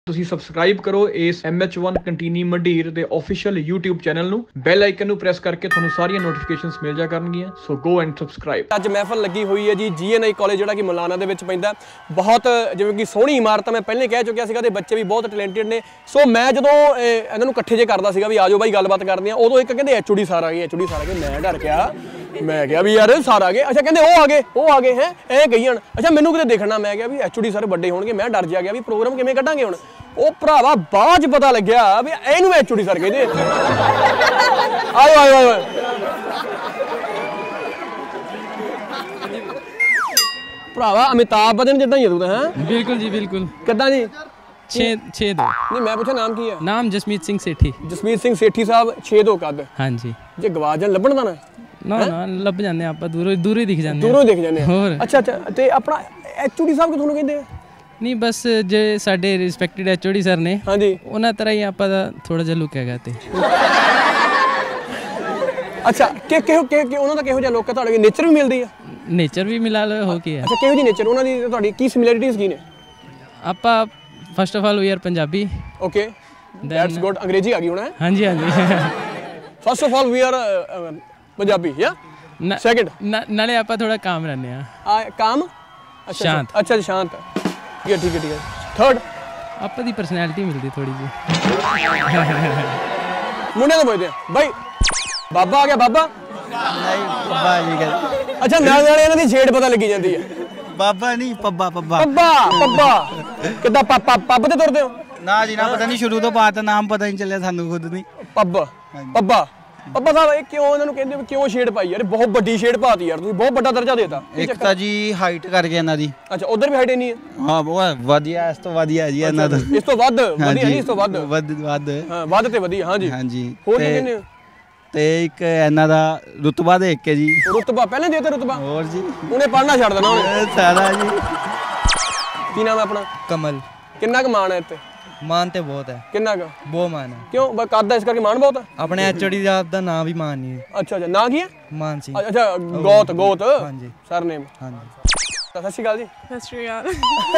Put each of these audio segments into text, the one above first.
ਤੁਸੀਂ ਸਬਸਕ੍ਰਾਈਬ ਕਰੋ ਇਸ MH1 ਕੰਟੀਨੀ ਮੰਡੀਰ ਦੇ ਆਫੀਸ਼ੀਅਲ YouTube ਚੈਨਲ ਨੂੰ ਬੈਲ ਆਈਕਨ ਨੂੰ ਪ੍ਰੈਸ ਕਰਕੇ ਤੁਹਾਨੂੰ ਸਾਰੀਆਂ ਨੋਟੀਫਿਕੇਸ਼ਨਸ ਮਿਲ ਜਾ ਕਰਨਗੀਆਂ ਸੋ ਗੋ ਐਂਡ ਸਬਸਕ੍ਰਾਈਬ। ਅੱਜ ਮਹਿਫਲ ਲੱਗੀ ਹੋਈ ਹੈ ਜੀ GNI ਕਾਲਜ ਜਿਹੜਾ ਕਿ ਮੁਲਾਨਾ ਦੇ ਵਿੱਚ ਪੈਂਦਾ। ਬਹੁਤ ਜਿਵੇਂ ਕਿ ਸੋਹਣੀ ਇਮਾਰਤ ਮੈਂ ਪਹਿਲੇ ਕਹਿ ਚੁੱਕਿਆ ਸੀਗਾ ਤੇ ਬੱਚੇ ਵੀ ਬਹੁਤ ਟੈਲੈਂਟਡ ਨੇ। ਸੋ ਮੈਂ ਜਦੋਂ ਇਹਨਾਂ ਨੂੰ ਇਕੱਠੇ ਜੇ ਕਰਦਾ ਸੀਗਾ ਵੀ ਆਜੋ ਬਾਈ ਗੱਲਬਾਤ ਕਰਦੇ ਆ, ਉਦੋਂ ਇੱਕ ਕਹਿੰਦੇ HOD ਸਰ ਆ ਗਏ, HOD ਸਰ ਆ ਗਏ। ਮੈਂ ਡਰ ਗਿਆ, ਮੈਂ ਕਿਹਾ ਵੀ ਯਾਰ ਸਰ ਆ ਗਏ। ਅੱਛਾ ਕਹਿੰਦੇ ਉਹ ਆ ਗਏ ਹੈ ਐ ਗਈ ਹਣ। ਅੱਛਾ ਮੈਨੂੰ ਕਿਤੇ ਦੇਖਣਾ, ਮੈਂ ਕਿਹਾ ਵੀ HOD ਸਰ ਵੱਡੇ ਹੋਣਗੇ। ਮੈਂ ਡਰ ਜਾ ਗਿਆ ਵੀ ਪ੍ਰੋਗਰਾਮ ਕਿਵੇਂ ਕੱਢਾਂਗੇ ਹੁਣ। ਉਹ ਭਰਾਵਾ ਬਾਅਦ ਚ ਪਤਾ ਲੱਗਿਆ ਵੀ ਇਹਨੂੰ HOD ਸਰ ਕਹਿੰਦੇ। ਆਇਓ ਭਰਾਵਾ ਅਮਿਤਾਭ ਬੱਚਨ ਜਿੱਦਾਂ ਹੀ ਹੈ ਤੂੰ ਤਾਂ। ਹੈ ਬਿਲਕੁਲ ਜੀ ਬਿਲकुल। ਕਿੱਦਾਂ ਜੀ? 6'2। ਨਹੀਂ ਮੈਂ ਪੁੱਛਿਆ ਨਾਮ ਕੀ ਹੈ? ਨਾਮ ਜਸਮੀਤ ਸਿੰਘ ਸੇਠੀ। ਜਸਮੀਤ ਸਿੰਘ ਸੇਠੀ ਸਾਹਿਬ 6'2 ਕੱਦ। ਹਾਂਜੀ। ਜੇ ਗਵਾ ਜਾਣ ਲੱਭਣ ਦਾ ਨਾ ਨਾ ਲੱਭ ਜਾਂਦੇ ਆਪਾਂ, ਦੂਰੋਂ ਹੀ ਦਿਖ ਜਾਂਦੇ। ਦੂਰੋਂ ਦਿਖ ਜਾਂਦੇ ਹੋਰ। ਅੱਛਾ ਤੇ ਆਪਣਾ HOD ਸਾਹਿਬ ਕਿ ਤੁਹਾਨੂੰ ਕਹਿੰਦੇ ਆ? ਨਹੀਂ ਬਸ ਜੇ ਸਾਡੇ ਰਿਸਪੈਕਟਡ HOD ਸਰ ਨੇ, ਹਾਂਜੀ, ਉਹਨਾਂ ਤਰ੍ਹਾਂ ਹੀ ਆਪਾਂ ਦਾ ਥੋੜਾ ਜਿਹਾ ਲੁੱਕ ਹੈਗਾ ਤੇ। ਅੱਛਾ ਕਿ ਉਹਨਾਂ ਦਾ ਕਿਹੋ ਜਿਹਾ ਲੁੱਕ ਹੈ? ਤੁਹਾਡੇ ਨੇਚਰ ਵੀ ਮਿਲਦੀ ਹੈ? ਨੇਚਰ ਵੀ ਮਿਲਾ ਲਓ ਹੋ ਕੀ ਹੈ। ਅੱਛਾ ਕਿਹੋ ਜਿਹੀ ਨੇਚਰ ਉਹਨਾਂ ਦੀ ਤੁਹਾਡੀ ਕੀ ਸਿਮਿਲੈਰਿਟੀਜ਼ ਕੀ ਨੇ? ਆਪਾਂ first of all we are Punjabi. Okay that's good. ਅੰਗਰੇਜ਼ੀ ਆ ਗਈ ਹੁਣ ਹੈ? ਹਾਂਜੀ। First of all we are Punjabi ਯਾ ਸੈਕੰਡ ਨਾਲੇ ਆਪਾਂ ਥੋੜਾ ਕਾਮ ਰਹਿੰਦੇ ਆ। ਕਾਮ? ਸ਼ਾਂਤ। ਅੱਛਾ ਜੀ ਸ਼ਾਂਤ। ਠੀਕ ਹੈ। ਥਰਡ ਆਪਾਂ ਦੀ ਪਰਸਨੈਲਿਟੀ ਮਿਲਦੀ ਥੋੜੀ ਜੀ। ਮੁੰਡੇ ਤੋਂ ਪੁੱਛਦੇ ਆ ਬਾਈ, ਬਾਬਾ ਆ ਗਿਆ? ਬਾਬਾ ਨਹੀਂ ਪੱਬਾ ਜੀ ਗੱਲ। ਅੱਛਾ ਨਾਲ ਇਹਨਾਂ ਦੀ ਛੇੜ ਪਤਾ ਲੱਗੀ ਜਾਂਦੀ ਹੈ। ਬਾਬਾ ਨਹੀਂ ਪੱਬਾ। ਕਿੱਦਾਂ ਪੱਬ ਤੇ ਤੁਰਦੇ ਹੋ? ਨਾ ਜੀ ਨਾ, ਪਤਾ ਨਹੀਂ ਸ਼ੁਰੂ ਤੋਂ ਬਾਅਦ ਨਾਮ ਪਤਾ ਨਹੀਂ ਚੱਲਿਆ ਸਾਨੂੰ ਖੁਦ ਨਹੀਂ। ਪੱਬਾ ਸਾਹਿਬ ਇਹ ਕਿਉਂ ਇਹਨਾਂ ਨੂੰ ਕਹਿੰਦੇ ਕਿਉਂ ਛੇੜ ਪਾਈ ਯਾਰ? ਬਹੁਤ ਵੱਡੀ ਛੇੜ ਪਾਤੀ ਯਾਰ ਤੁਸੀਂ, ਬਹੁਤ ਵੱਡਾ ਦਰਜਾ ਦੇਤਾ। ਇੱਕ ਤਾਂ ਜੀ ਹਾਈਟ ਕਰਕੇ ਇਹਨਾਂ ਦੀ। ਅੱਛਾ ਉਧਰ ਵੀ ਹਾਈਟ ਨਹੀਂ ਹੈ? ਹਾਂ ਬਹੁਤ ਵਧੀਆ, ਇਸ ਤੋਂ ਵਧੀਆ ਜੀ ਇਹਨਾਂ ਦਾ। ਇਸ ਤੋਂ ਵੱਧ ਵਧੀਆ ਨਹੀਂ? ਇਸ ਤੋਂ ਵੱਧ ਹਾਂ ਵੱਧ ਤੇ ਵਧੀਆ। ਹਾਂਜੀ ਹੋਰ ਕੀ ਕਹਿੰਦੇ ਹੋ? ਤੇ ਇੱਕ ਇਹਨਾਂ ਦਾ ਰੁਤਬਾ ਦੇਖ ਕੇ ਜੀ। ਰੁਤਬਾ ਪਹਿਲਾਂ ਦੇ ਤੇ ਰੁਤਬਾ? ਹੋਰ ਜੀ ਉਹਨੇ ਪੜ੍ਹਨਾ ਛੱਡ ਦੇਣਾ ਉਹਨੇ ਸਾਰਾ ਜੀ। ਕੀ ਨਾਮ ਹੈ ਆਪਣਾ? ਕਮਲ। ਕਿੰਨਾ ਕੁ ਮਾਣ ਹੈ ਇੱਥੇ? ਮਾਨ ਤੇ ਬਹੁਤ ਹੈ। ਕਿੰਨਾ ਕੁ? ਬਹੁਤ ਮਾਨ ਹੈ। ਕਿਉਂ ਕਰਦਾ ਇਸ ਕਰਕੇ ਮਾਣ ਬਹੁਤ ਹੈ? ਆਪਣੇ HOD ਦਾ ਨਾਮ ਵੀ ਮਾਨ ਨਹੀਂ ਹੈ। ਅੱਛਾ ਨਾਂ ਕੀ ਹੈ? ਮਾਨ ਸਿੰਘ। ਅੱਛਾ ਗੋਤ ਹਾਂਜੀ ਸਰ ਨੇਮ। ਹਾਂਜੀ। ਸਤਿ ਸ਼੍ਰੀ ਅਕਾਲ ਜੀ। ਸਤਿ ਸ਼੍ਰੀ ਅਕਾਲ।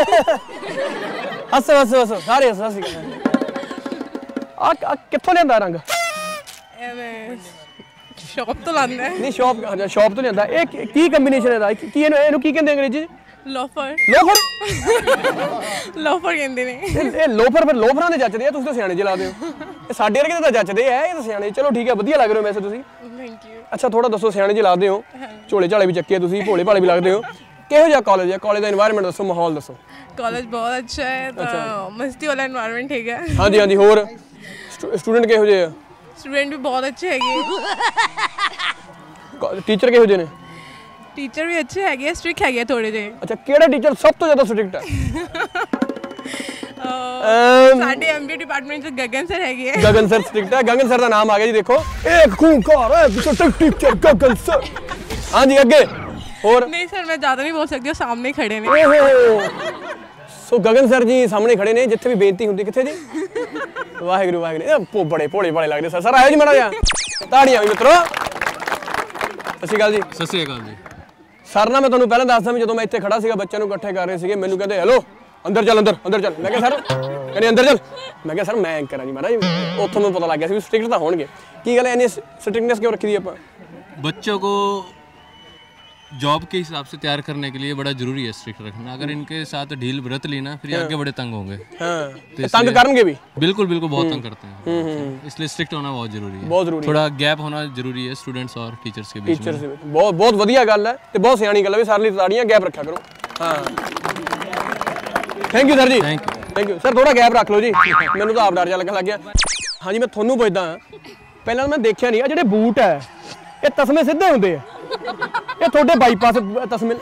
ਹੱਸੋ ਸਾਰੇ ਸਤਿ ਸ਼੍ਰੀ ਅਕਾਲ। ਆ ਕਿੱਥੋਂ ਲਿਆਂਦਾ ਰੰਗ? ਐਵੇਂ ਸ਼ੌਪ ਤੋਂ ਲਾਂਦਾ ਹੈ। ਨਹੀਂ ਸ਼ੌਪ ਤੋਂ ਲਿਆਂਦਾ। ਇਹ ਕੀ ਕੰਬੀਨੇਸ਼ਨ ਹੈ ਦਾ? ਕੀ ਇਹਨੂੰ ਕੀ ਕਹਿੰਦੇ ਅੰਗਰੇਜ਼ੀ ਚ? ਲੋਫਰ ਕਹਿੰਦੇ ਨੇ। ਇਹ ਲੋਫਰ ਫਿਰ ਲੋਫਰਾਂ ਦੇ ਜੱਚਦੇ ਆ, ਤੁਸੀਂ ਤਾਂ ਸਿਆਣੇ ਜਿਹਾ ਲੱਗਦੇ ਹੋ। ਇਹ ਸਾਡੇ ਵਰਗੇ ਤਾਂ ਜੱਚਦੇ ਆ, ਇਹ ਤਾਂ ਸਿਆਣੇ। ਚਲੋ ਠੀਕ ਹੈ, ਵਧੀਆ ਲੱਗ ਰਹੇ ਹੋ ਵੈਸੇ ਤੁਸੀਂ। Thank you. ਅੱਛਾ ਥੋੜਾ ਦੱਸੋ, ਸਿਆਣੇ ਜਿਹੇ ਲੱਗਦੇ ਹੋ, ਝੋਲੇ ਝਾਲੇ ਵੀ ਚੱਕੇ ਤੁਸੀਂ, ਭੋਲੇ ਭਾਲੇ ਵੀ ਲੱਗਦੇ ਹੋ। ਕਿਹੋ ਜਿਹਾ ਕਾਲਜ ਹੈ? ਕਾਲਜ ਦਾ এনवायरमेंट ਦੱਸੋ, ਮਾਹੌਲ ਦੱਸੋ। ਕਾਲਜ ਬਹੁਤ ਅੱਛਾ ਹੈ, ਤਾਂ ਮਸਤੀ ਵਾਲਾ এনवायरमेंट ਹੈਗਾ। ਹਾਂਜੀ ਹੋਰ ਸਟੂਡੈਂਟ ਕਿਹੋ ਜਿਹੇ ਆ? ਸਟੂਡੈਂਟ ਵੀ ਬਹੁਤ ਅੱਛੇ ਹੈਗੇ। ਟੀਚਰ ਕਿਹੋ ਜਿਹੇ ਨੇ? ਟੀਚਰ ਵੀ ਅੱਛੇ ਹੈਗੇ, ਸਟ੍ਰਿਕਟ ਹੈਗੇ ਥੋੜੇ ਜਿਹੇ। ਅੱਛਾ ਕਿਹੜਾ ਟੀਚਰ ਸਭ ਤੋਂ ਜ਼ਿਆਦਾ ਸਟ੍ਰਿਕਟ ਹੈ? ਸਾਡੇ MBA ਡਿਪਾਰਟਮੈਂਟ ਚ ਗਗਨ ਸਰ ਹੈਗੇ। ਗਗਨ ਸਰ ਸਟ੍ਰਿਕਟ ਹੈ। ਗਗਨ ਸਰ ਦਾ ਨਾਮ ਆ ਗਿਆ ਜੀ, ਦੇਖੋ ਇੱਕ ਖੂੰਖਾਰ ਹੈ ਸਟ੍ਰਿਕਟ ਟੀਚਰ ਗਗਨ ਸਰ। ਹਾਂਜੀ ਅੱਗੇ ਹੋਰ? ਨਹੀਂ ਸਰ ਮੈਂ ਜ਼ਿਆਦਾ ਨਹੀਂ ਬੋਲ ਸਕਦੀ, ਉਹ ਸਾਹਮਣੇ ਖੜੇ ਨੇ। ਸੋ ਗਗਨ ਸਰ ਜੀ ਸਾਹਮਣੇ ਖੜੇ ਨੇ, ਜਿੱਥੇ ਵੀ ਬੇਨਤੀ ਹੁੰਦੀ। ਕਿੱਥੇ ਜੀ? ਵਾਹਿਗੁਰੂ ਬੜੇ ਭੋਲੇ ਭਾਲੇ ਲੱਗਦੇ ਸਰ। ਸਰ ਆਇਓ ਜੀ ਮਾੜਾ ਜਿਹਾ, ਤਾੜੀਆਂ ਵੀ ਮਿੱਤਰੋ। ਸਤਿ ਸ਼੍ਰੀ ਅਕਾਲ ਜੀ। ਸਤਿ ਸ਼੍ਰੀ ਅਕਾਲ ਜੀ। ਸਰ ਨਾ ਮੈਂ ਤੁਹਾਨੂੰ ਪਹਿਲਾਂ ਦੱਸਦਾ ਵੀ ਜਦੋਂ ਮੈਂ ਇੱਥੇ ਖੜਾ ਸੀਗਾ ਬੱਚਿਆਂ ਨੂੰ ਇਕੱਠੇ ਕਰ ਰਹੇ ਸੀਗੇ, ਮੈਨੂੰ ਕਹਿੰਦੇ ਹੈਲੋ ਅੰਦਰ ਚੱਲ। ਮੈਂ ਕਿਹਾ ਸਰ, ਕਹਿੰਦੇ ਅੰਦਰ ਚੱਲ। ਮੈਂ ਕਿਹਾ ਸਰ ਮੈਂ ਐਂਕਰ ਹਾਂ ਜੀ ਮਹਾਰਾਜ। ਉੱਥੋਂ ਮੈਨੂੰ ਪਤਾ ਲੱਗ ਗਿਆ ਸੀ ਵੀ ਸਟ੍ਰਿਕਟ ਤਾਂ ਹੋਣਗੇ। ਕੀ ਗੱਲ ਹੈ ਇੰਨੀ स्ट्रिक्टनेस क्यों रखी थी ਆਪਾਂ? बच्चों को जॉब के हिसाब से तैयार करने के लिए बड़ा जरूरी है स्ट्रिक्ट रखना। अगर इनके साथ ढील बरत ली ना, फिर आगे बड़े तंग होंगे। तो तंग करेंगे भी? बिल्कुल बहुत तंग करते हैं। इसलिए स्ट्रिक्ट होना बहुत जरूरी है। बहुत जरूरी, थोड़ा गैप होना जरूरी है स्टूडेंट्स और टीचर्स के बीच में। बहुत ਵਧੀਆ ਗੱਲ ਹੈ ਤੇ ਬਹੁਤ ਸਿਆਣੀ ਗੱਲ ਹੈ ਵੀ ਸਾਰੇ ਲਈ ਤਾੜੀਆਂ। ਗੈਪ ਰੱਖਿਆ ਕਰੋ। ਹਾਂ thank you sir ji. Thank you sir. ਥੋੜਾ ਗੈਪ ਰੱਖ ਲਓ ਜੀ, ਮੈਨੂੰ ਤਾਂ ਆਪ ਡਰ ਜਾ ਲੱਗਣ ਲੱਗ ਗਿਆ। ਹਾਂਜੀ ਮੈਂ ਤੁਹਾਨੂੰ ਪੁੱਛਦਾ, ਪਹਿਲਾਂ ਮੈਂ ਦੇਖਿਆ ਨਹੀਂ ਆ ਜਿਹੜੇ ਬੂਟ ਹੈ ਇਹ ਤਸਮੇ ਸਿੱਧੇ ਹੁੰਦੇ ਆ, ਇਹ ਤੁਹਾਡੇ ਬਾਈਪਾਸ ਤਸਮੇ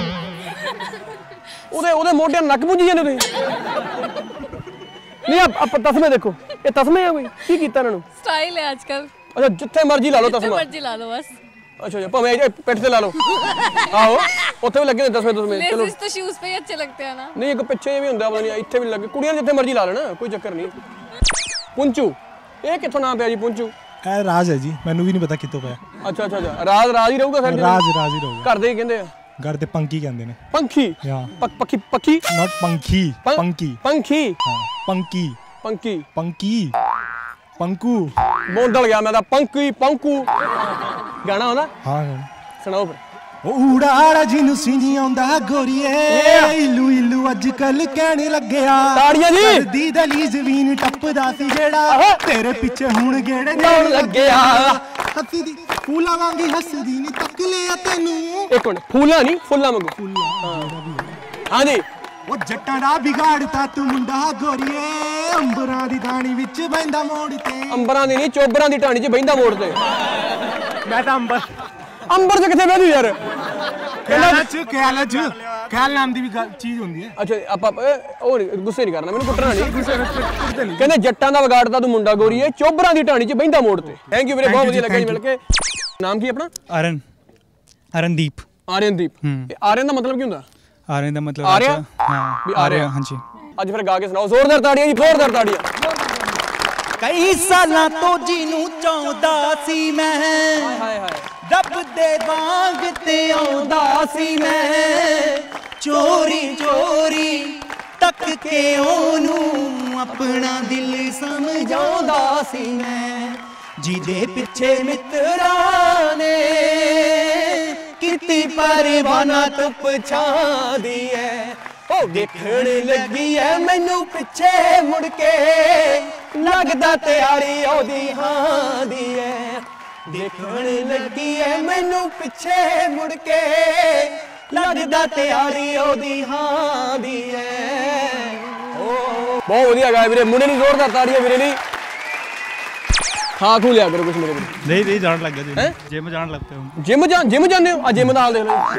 ਉਹਦੇ ਮੋਢਿਆਂ ਨੱਕ ਪੁੰਜੀ ਜਾਂਦੇ ਤੁਸੀਂ। ਨਹੀਂ ਆਪ ਤਸਮੇ ਦੇਖੋ, ਇਹ ਤਸਮੇ ਆ ਕੋਈ? ਕੀ ਕੀਤਾ ਇਹਨਾਂ ਨੂੰ? ਸਟਾਈਲ ਹੈ ਅੱਜ ਕੱਲ। ਅੱਛਾ ਜਿੱਥੇ ਮਰਜ਼ੀ ਲਾ ਲਓ ਤਸਮਾ। ਮਰਜ਼ੀ ਲਾ ਲਓ ਬਸ। अच्छा ਭਾਵੇਂ ਪਿੱਠ ਤੇ ਲਾ ਲਓ। ਆਹੋ ਉੱਥੇ ਵੀ ਲੱਗੇ ਨੇ ਦਸਵੇਂ ਚਲੋ। तो शूज पे ही अच्छे लगते हैं ना। ਨਹੀਂ ਇੱਕ ਪਿੱਛੇ ਵੀ ਹੁੰਦਾ, ਪਤਾ ਨਹੀਂ ਇੱਥੇ ਵੀ ਲੱਗੇ। ਕੁੜੀਆਂ ਜਿੱਥੇ ਮਰਜ਼ੀ ਲਾ ਲੈਣਾ, ਕੋਈ ਚੱਕਰ ਨਹੀਂ। ਪੁੰਚੂ ਇਹ ਕਿੱਥੋਂ ਨਾਮ ਪਿਆ ਜੀ ਪੁੰਚੂ? ਇਹ ਰਾਜ ਹੈ ਜੀ, ਮੈਨੂੰ ਵੀ ਨਹੀਂ ਪਤਾ ਕਿੱਥੋਂ ਪਿਆ। ਅੱਛਾ ਰਾਜ ਹੀ ਰਹੂਗਾ ਫਿਰ। ਰਾਜ ਹੀ ਰਹੂਗਾ। ਘਰ ਦੇ ਹੀ ਕਹਿੰਦੇ ਆ। ਘਰ ਤੇ ਪੰਕੀ ਕਹਿੰਦੇ ਨੇ। ਪੰਖੀ? ਹਾਂ। ਪੱਖੀ ਪੱਖੀ ਨਾਟ ਪੰਖੀ, ਪੰਕੀ। ਪੰਖੀ? ਹਾਂ ਪੰਕੀ। ਪੰਕੀ ਪੰਕੀ ਪੰਕੂ ਬੋਂਦਲ ਗਿਆ ਮੈਂ ਤਾਂ ਪੰਕੀ ਪੰਕੂ ਗਾਣਾ ਆਉਂਦਾ? ਹਾਂ ਸੁਣਾਓ ਫਿਰ। ਉਹ ਊੜਾ ਜਿਹਨੂੰ ਸੀ ਨਹੀਂ ਆਉਂਦਾ ਗੋਰੀਏ ਇਲੂ ਇਲੂ ਅੱਜ ਕੱਲ ਕਹਿਣ ਲੱਗਿਆ ਤਾੜੀਆਂ ਜੀ ਦੀ ਦਲੀਜ਼ ਵੀਨ ਟੱਪਦਾ ਸੀ ਜਿਹੜਾ ਤੇਰੇ ਪਿੱਛੇ ਹੁਣ ਗੇੜੇ ਲਾਉਣ ਲੱਗਿਆ ਹੱਸੀ ਦੀ ਫੂਲਾਂ ਵਾਂਗੀ ਹੱਸਦੀ ਨੀ ਤੱਕ ਲਿਆ ਤੈਨੂੰ। ਇੱਕ ਮਿੰਟ ਫੂਲਾਂ ਨਹੀਂ ਫੁੱਲਾਂ ਵਾਂਗੂ। ਹਾਂਜੀ। ਉਹ ਜੱਟਾਂ ਦਾ ਵਿਗਾੜਤਾ ਤੂੰ ਮੁੰਡਾ ਗੋਰੀਏ ਅੰਬਰਾਂ ਦੀ ਦਾਣੀ ਵਿੱਚ ਬੈਂਦਾ ਮੋੜ ਤੇ। ਅੰਬਰਾਂ ਦੀ ਨਹੀਂ ਚੋਬਰਾਂ ਦੀ ਢਾਣੀ 'ਚ ਬੈਂਦਾ ਮੋੜ ਤੇ। ਮੈਂ ਤਾਂ ਅੰਬਰ ਚ ਕਿੱਥੇ ਬਹਿ ਜੂ ਯਾਰ? ਖਿਆਲ ਨਾਮ ਦੀ ਵੀ ਚੀਜ਼ ਹੁੰਦੀ ਹੈ। ਅੱਛਾ ਆਪਾਂ ਉਹ ਗੁੱਸੇ ਨਹੀਂ ਕਰਨਾ ਮੈਨੂੰ ਕੁੱਟਣਾ ਨਹੀਂ। ਕਹਿੰਦੇ ਜੱਟਾਂ ਦਾ ਵਿਗਾੜਤਾ ਤੂੰ ਮੁੰਡਾ ਗੋਰੀਏ ਚੋਬਰਾਂ ਦੀ ਢਾਣੀ 'ਚ ਬੈਂਦਾ ਮੋੜ ਤੇ। ਥੈਂਕ ਯੂ ਵੀਰੇ ਬਹੁਤ ਵਧੀਆ ਲੱਗਾ ਜੀ ਮਿਲ ਕੇ। ਨਾਮ ਕੀ ਆਪਣਾ? ਅਰਨਦੀਪ। ਆਰਿਆਨਦੀਪ। ਆਰਿਆਨ ਦਾ ਮਤਲਬ ਕੀ ਹੁੰਦਾ? ਆਰਿਆਨ ਦਾ ਮਤਲਬ ਆਰਿਆ? ਹਾਂ ਵੀ ਆਰਿਆ। ਹਾਂਜੀ। ਅੱਜ ਫਿਰ ਗਾ ਕੇ ਸੁਣਾਓ ਜ਼ੋਰਦਾਰ ਤਾੜੀਆਂ ਜੀ ਜ਼ੋਰਦਾਰ ਤਾੜੀਆਂ। ਕਈ ਸਾਲਾਂ ਤੋਂ ਜਿਹਨੂੰ ਚਾਹੁੰਦਾ ਸੀ ਮੈਂ ਹਾਏ ਹਾਏ ਰੱਬ ਦੇ ਵਾਂਗ ਤੇ ਆਉਂਦਾ ਸੀ ਮੈਂ ਚੋਰੀ ਚੋਰੀ ਤੱਕ ਕੇ ਉਹਨੂੰ ਆਪਣਾ ਦਿਲ ਸਮਝਾਉਂਦਾ ਸੀ ਮੈਂ ਜਿਹਦੇ ਪਿੱਛੇ ਮਿੱਤਰਾਂ ਨੇ ਕੀਤੀ ਪਰਵਾਨਾ ਧੁੱਪ ਛਾਂ ਦੀ ਐ ਉਹ ਦੇਖਣ ਲੱਗੀ ਐ ਮੈਨੂੰ ਪਿੱਛੇ ਮੁੜ ਕੇ ਲੱਗਦਾ ਤਿਆਰੀ ਉਹਦੀ ਹਾਂ ਦੀ ਐ ਦੇਖਣ ਲੱਗੀ ਐ ਮੈਨੂੰ ਪਿੱਛੇ ਮੁੜ ਕੇ ਲੱਗਦਾ ਤਿਆਰੀ ਉਹਦੀ ਹਾਂ ਦੀ ਐ। ਬਹੁਤ ਵਧੀਆ ਗਾਇਆ ਵੀਰੇ ਮੁੰਡੇ ਨੂੰ ਜ਼ੋਰਦਾਰ ਤਾੜੀਆਂ ਵੀਰੇ ਲਈ। ਖਾ ਖੂ ਲਿਆ ਕਰੋ ਕੁਛ ਮੇਰੇ ਵੀਰੇ। ਨਹੀਂ ਜਾਣ ਲੱਗ ਗਿਆ ਜੀ ਜਿਮ ਜਾਣ ਲੱਗ ਪਿਆ ਹੁਣ। ਜਿਮ ਜਾਂਦੇ ਹੋ? ਆ ਜਿਮ ਦਾ ਹਾਲ ਦੇਖ ਲਓ।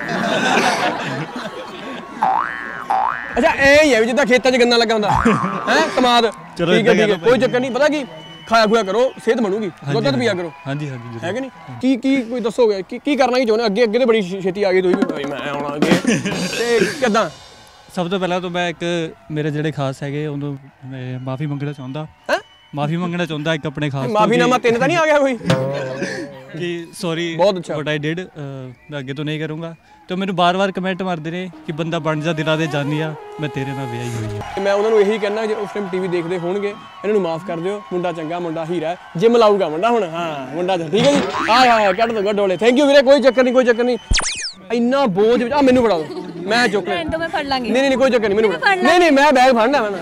ਅੱਛਾ ਐ ਹੀ ਹੈ ਵੀ ਜਿੱਦਾਂ ਖੇਤਾਂ 'ਚ ਗੰਨਾ ਲੱਗਾ ਹੁੰਦਾ ਹੈ ਕਮਾਦ। ਠੀਕ ਹੈ ਕੋਈ ਚੱਕਰ ਨਹੀਂ। ਪਤਾ ਕੀ ਖਾਇਆ ਖੁਆ ਕਰੋ ਸਿਹਤ ਬਣੂਗੀ। ਦੁੱਧ ਪੀਆ ਕਰੋ। ਹਾਂਜੀ ਹੈ ਕਿ ਨਹੀਂ? ਕੀ ਕੋਈ ਦੱਸੋਗੇ ਕੀ ਕਰਨਾ ਕੀ ਚਾਹੁੰਦੇ ਅੱਗੇ ਤੇ ਬੜੀ ਛੇਤੀ ਆ ਗਈ ਤੁਸੀਂ ਵੀ ਮੈਂ ਆਉਣਾ ਅੱਗੇ ਤੇ ਕਿੱਦਾਂ? ਸਭ ਤੋਂ ਪਹਿਲਾਂ ਤਾਂ ਮੈਂ ਇੱਕ ਮੇਰੇ ਜਿਹੜੇ ਖਾਸ ਹੈਗੇ ਉਹਨੂੰ ਮਾਫੀ ਮੰਗਣਾ ਚਾਹੁੰਦਾ। ਮਾਫੀ ਮੰਗਣਾ ਚਾਹੁੰਦਾ ਇੱਕ ਆਪਣੇ ਖਾਸ। ਮਾਫੀਨਾਮਾ 3 ਤਾਂ ਨਹੀਂ ਆ ਗਿਆ ਕੋਈ? ਕਿ ਸੌਰੀ ਬਹੁਤ ਅੱਛਾ ਬਟ ਆਈ ਡਿਡ ਮੈਂ ਅੱਗੇ ਤੋਂ ਨਹੀਂ ਕਰੂੰਗਾ। ਤੇ ਮੈਨੂੰ ਬਾਰ-ਬਾਰ ਕਮੈਂਟ ਮਾਰਦੇ ਨੇ ਕਿ ਬੰਦਾ ਬਣ ਜਾ ਦਿਲਾਂ ਦੇ ਜਾਨੀ ਆ ਮੈਂ ਤੇਰੇ ਨਾਲ ਵਿਆਹੀ ਹੋਈ ਆ। ਮੈਂ ਉਹਨਾਂ ਨੂੰ ਇਹੀ ਕਹਿਣਾ ਜੇ ਉਸ ਟਾਈਮ ਟੀਵੀ ਦੇਖਦੇ ਹੋਣਗੇ ਇਹਨਾਂ ਨੂੰ ਮਾਫ ਕਰ ਦਿਓ। ਮੁੰਡਾ ਚੰਗਾ ਮੁੰਡਾ ਹੀਰਾ ਜਿਮ ਲਾਊਗਾ ਮੁੰਡਾ ਹੁਣ। ਹਾਂ ਮੁੰਡਾ ਠੀਕ ਹੈ ਜੀ। ਹਾਂ ਕੱਢ ਦੋ ਗੱਡੋਲੇ। ਥੈਂਕ ਯੂ ਵੀਰੇ ਕੋਈ ਚੱਕਰ ਨਹੀਂ ਕੋਈ ਚੱਕਰ ਨਹੀਂ। ਇੰਨਾ ਬੋਝ ਆ ਮੈਨੂੰ ਫੜਾ ਦੋ ਮੈਂ ਚੁੱਕ ਲੈਂਦਾ। ਮੈਂ ਫੜ ਲਾਂਗੀ। ਨਹੀਂ ਕੋਈ ਚੱਕਰ ਨਹੀਂ ਮੈਨੂੰ ਨਹੀਂ ਮੈਂ ਬੈਗ ਫੜਨਾ ਮੈਂ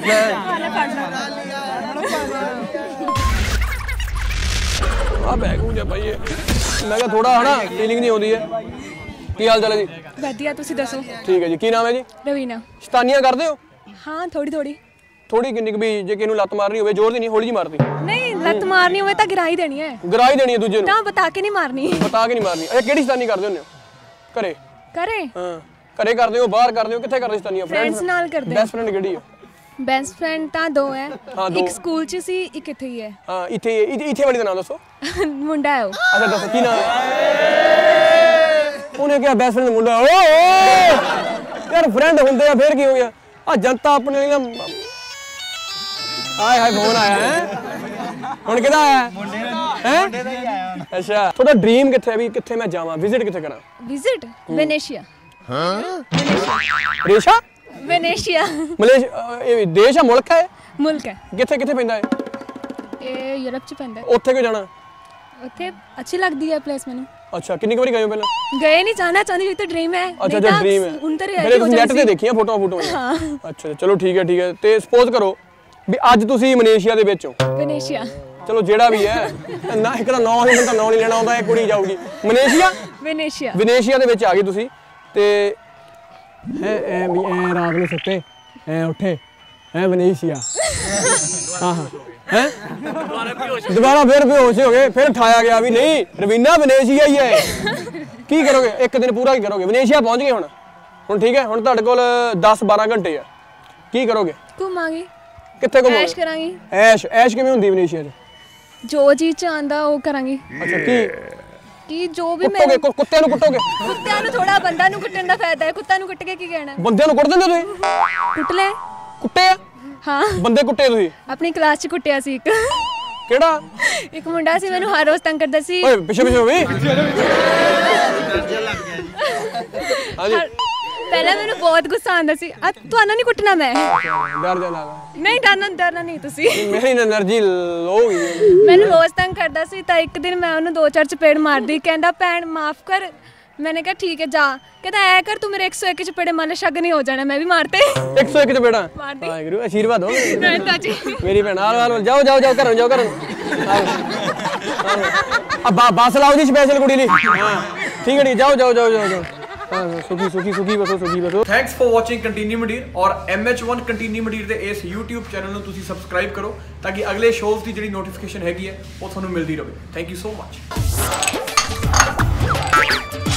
ਆ ਬੈਗ ਹੋ ਜਾ ਭਾਈ ਮੈਂ ਕਿਹਾ ਥੋੜਾ ਹਨਾ ਫੀਲਿੰਗ ਨਹੀਂ ਆਉਂਦੀ ਹੈ। ਕੀ ਹਾਲ ਚਾਲ ਹੈ ਜੀ? ਵਧੀਆ ਤੁਸੀਂ ਦੱਸੋ। ਠੀਕ ਹੈ ਜੀ। ਕੀ ਨਾਮ ਹੈ ਜੀ? ਰਵੀਨਾ। ਸ਼ਤਾਨੀਆਂ ਕਰਦੇ ਹੋ? ਹਾਂ ਥੋੜੀ ਥੋੜੀ ਕਿੰਨੀ ਕੁ ਵੀ ਜੇ ਕਿਸੇ ਨੂੰ ਲੱਤ ਮਾਰਨੀ ਹੋਵੇ ਜ਼ੋਰ ਦੀ ਨਹੀਂ ਹੌਲੀ ਜੀ ਮਾਰਦੀ? ਨਹੀਂ ਲੱਤ ਮਾਰਨੀ ਹੋਵੇ ਤਾਂ ਗਿਰਾਈ ਦੇਣੀ ਹੈ। ਗਿਰਾਈ ਦੇਣੀ ਹੈ ਦੂਜੇ ਨੂੰ? ਤਾਂ ਬਤਾ ਕੇ ਨਹੀਂ ਮਾਰਨੀ। ਬਤਾ ਕੇ ਨਹੀਂ ਮਾਰਨੀ। ਅੱਛਾ ਕਿਹੜੀ ਸ਼ਤਾਨੀ ਕਰਦੇ ਹੁੰਦੇ ਹੋ? ਘਰੇ? ਹਾਂ ਘਰੇ ਕਰਦੇ ਹੋ ਬਾਹਰ ਕਰਦੇ ਹੋ ਕਿੱਥੇ ਕਰਦੇ ਸ਼ਤਾਨੀਆਂ? ਫਰੈਂਡਸ ਨਾਲ ਕਰਦੇ। ਬੈਸਟ ਫਰੈਂਡ ਕਿਹੜੀ ਹੈ? ਬੈਸਟ ਫਰੈਂਡ ਤਾਂ ਦੋ ਹੈ। ਇੱਕ ਸਕੂਲ 'ਚ ਸੀ ਇੱਕ ਇੱਥੇ ਹੀ ਹੈ। ਹਾਂ ਇੱਥੇ ਵਾਲੀ ਦਾ ਨਾਮ ਦੱਸੋ। ਮੁੰਡਾ ਹੈ ਉਹ। ਅੱਛਾ ਦੱਸੋ ਕੀ ਨਾਮ ਹੈ? ਉਹਨੇ ਕਿਹਾ ਬੈਸਟ ਫਰੈਂਡ ਮੁੰਡਾ। ਓ ਯਾਰ ਫਰੈਂਡ ਹੁੰਦੇ ਆ ਫੇਰ ਕੀ ਹੋ ਗਿਆ? ਆ ਜਨਤਾ ਆਪਣੇ ਲਈ ਹਾਏ ਫੋਨ ਆਇਆ ਹੈ ਹੁਣ ਕਿਹਦਾ ਆਇਆ? ਮੁੰਡੇ ਦਾ ਹੀ ਆਇਆ। ਅੱਛਾ ਤੁਹਾਡਾ ਡ੍ਰੀਮ ਕਿੱਥੇ ਹੈ ਵੀ ਕਿੱਥੇ ਮੈਂ ਜਾਵਾਂ ਵਿਜ਼ਿਟ ਕਿੱਥੇ ਕਰਾਂ? ਵਿਜ਼ਿਟ ਵੈਨੇਸ਼ੀਆ। ਰੇਸ਼ਾ? ਵੈਨੇਸ਼ੀਆ ਮਲੇਸ਼ੀਆ ਇਹ ਦੇਸ਼ ਆ ਮੁਲਕ ਹੈ? ਮੁਲਕ ਹੈ। ਕਿੱਥੇ ਪੈਂਦਾ ਹੈ? ਇਹ ਯੂਰਪ 'ਚ ਪੈਂਦਾ। ਉੱਥੇ ਕਿਉਂ ਜਾਣਾ? ਉੱਥੇ ਅੱਛੀ ਲੱਗਦੀ ਹੈ ਪਲੇਸ ਮੈਨੂੰ। ਅੱਛਾ ਕਿੰਨੀ ਵਾਰੀ ਗਏ ਹੋ ਪਹਿਲਾਂ? ਗਏ ਨਹੀਂ ਜਾਣਾ ਚਾਹੁੰਦੀ ਇਹ ਤਾਂ ਡ੍ਰੀਮ ਹੈ। ਅੱਛਾ ਡ੍ਰੀਮ ਹੈ। ਮੇਰੇ ਨੈਟ ਤੇ ਦੇਖੀਆਂ ਫੋਟੋਆਂ। ਅੱਛਾ ਚਲੋ ਠੀਕ ਹੈ ਤੇ ਸਪੋਜ਼ ਕਰੋ ਵੀ ਅੱਜ ਤੁਸੀਂ ਮਲੇਸ਼ੀਆ ਦੇ ਵਿੱਚ ਹੋ। ਵੈਨੇਸ਼ੀਆ ਚਲੋ ਜਿਹੜਾ ਵੀ ਹੈ ਨਾ ਇੱਕ ਦਾ ਨਾਂ ਨਹੀਂ ਤਾਂ ਨਾਂ ਨਹੀਂ ਲੈਣਾ ਆਉਂਦਾ ਇਹ ਕੁੜੀ ਜਾਊਗੀ ਮਲੇਸ਼ੀਆ। ਵੈਨੇਸ਼ੀਆ ਦੇ ਵਿੱਚ ਆ ਗਏ ਤੁਸੀਂ ਤੇ ਐ ਰਾਤ ਨੂੰ ਸੁੱਤੇ ਐ ਉੱਠੇ ਐ ਵੈਨੇਸ਼ੀਆ। ਹਾਂ ਹੈ ਦੁਬਾਰਾ ਫਿਰ ਬੇਹੋਸ਼ ਹੋ ਗਏ ਫਿਰ ਉਠਾਇਆ ਗਿਆ ਵੀ ਨਹੀਂ ਰਵੀਨਾ ਵੈਨੇਸ਼ੀਆ ਹੀ ਹੈ। ਕੀ ਕਰੋਗੇ ਇੱਕ ਦਿਨ ਪੂਰਾ ਕੀ ਕਰੋਗੇ? ਵੈਨੇਸ਼ੀਆ ਪਹੁੰਚ ਗਏ ਹੁਣ ਠੀਕ ਹੈ ਹੁਣ ਤੁਹਾਡੇ ਕੋਲ 10-12 ਘੰਟੇ ਆ ਕੀ ਕਰੋਗੇ? ਘੁੰਮਾਂਗੇ। ਕਿੱਥੇ ਘੁੰਮੋਗੇ? ਐਸ਼ ਕਰਾਂਗੇ। ਐਸ਼ ਕਿਵੇਂ ਹੁੰਦੀ ਵੈਨੇਸ਼ੀਆ 'ਚ? ਜੋ ਜੀ ਚ ਆਂਦਾ ਉਹ ਕਰਾਂਗੇ। ਅੱਛਾ ਕੀ ਜੋ ਵੀ ਮੈਂ ਕੁੱਤਿਆਂ ਨੂੰ ਕੁੱਟੋਗੇ? ਕੁੱਤਿਆਂ ਨੂੰ ਥੋੜਾ ਬੰਦਾ ਨੂੰ ਕੁੱਟਣ ਦਾ ਫਾਇਦਾ ਹੈ। ਕੁੱਤਾ ਨੂੰ ਕੁੱਟ ਕੇ ਕੀ ਕਹਿਣਾ? ਬੰਦਿਆਂ ਨੂੰ ਕੁੱਟ ਦਿੰਦੇ ਤੁਸੀਂ? ਕੁੱਟ ਲੈ। ਕੁੱਟੇ ਆ? ਹਾਂ ਬੰਦੇ ਕੁੱਟੇ ਤੁਸੀਂ? ਆਪਣੀ ਕਲਾਸ 'ਚ ਕੁੱਟਿਆ ਸੀ ਇੱਕ। ਕਿਹੜਾ? ਇੱਕ ਮੁੰਡਾ ਸੀ ਮੈਨੂੰ ਹਰ ਰੋਜ਼ ਤੰਗ ਕਰਦਾ ਸੀ। ਓਏ ਪਿੱਛੇ ਵੀ ਹਾਂਜੀ ਪਹਿਲਾਂ ਮੈਨੂੰ ਬਹੁਤ ਗੁੱਸਾ ਆਉਂਦਾ ਸੀ ਤੁਹਾਨੂੰ ਨਹੀਂ ਕੁੱਟਣਾ ਮੈਂ ਡਰ ਜਾਣਾ ਨਹੀਂ ਡਰਨਾ ਨਹੀਂ ਤੁਸੀਂ ਮੇਰੀ એનર્ਜੀ ਲੋ ਹੋ ਗਈ ਮੈਨੂੰ ਰੋਜ਼ ਤੰਗ ਕਰਦਾ ਸੀ ਤਾਂ ਇੱਕ ਦਿਨ ਮੈਂ ਉਹਨੂੰ 2-4 ਚਪੇੜ ਮਾਰਦੀ ਕਹਿੰਦਾ ਭੈਣ ਮਾਫ ਕਰ मैंने कहा ठीक है जा कहता ऐ कर तू मेरे 101 चपेड़े मारले शग नहीं हो जाना मैं भी मारते 101 चपेड़ा वाहिगुरू आशीर्वाद हो मेरी भैन हाल जाओ जाओ जाओ घरों अब बस लाओ जी स्पेशल कुड़ी ली ठीक है जाओ जाओ जाओ जाओ सुखी सुखी सुखी बसो सुखी बसो थैंक्स फॉर वाचिंग कंटिन्यू मंडीर और MH1 कंटिन्यू मंडीर दे इस YouTube चैनल ਨੂੰ ਤੁਸੀਂ ਸਬਸਕ੍ਰਾਈਬ ਕਰੋ ਤਾਂ ਕਿ ਅਗਲੇ ਸ਼ੋਜ਼ ਦੀ ਜਿਹੜੀ ਨੋਟੀਫਿਕੇਸ਼ਨ ਹੈਗੀ ਹੈ ਉਹ ਤੁਹਾਨੂੰ ਮਿਲਦੀ ਰਹੇ ਥੈਂਕ ਯੂ ਸੋ ਮਚ